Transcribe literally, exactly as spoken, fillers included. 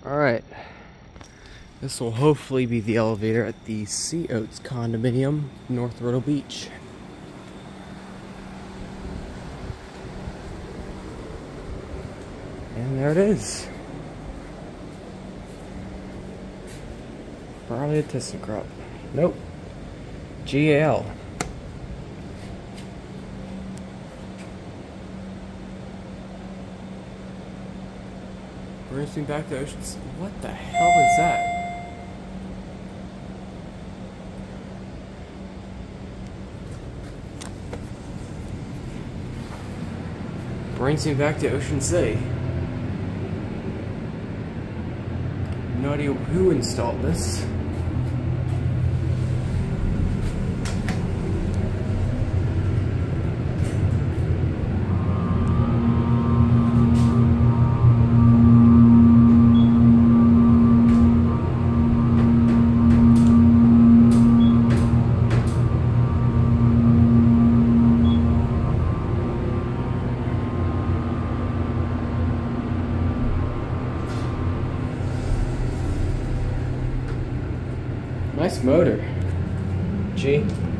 Alright, this will hopefully be the elevator at the Sea Oats condominium, North Myrtle Beach. And there it is. Probably a ThyssenKrupp. Nope. G A L. Brings me back to oceans. What the hell is that? Brings me back to Ocean City. No idea who installed this. Nice motor. G.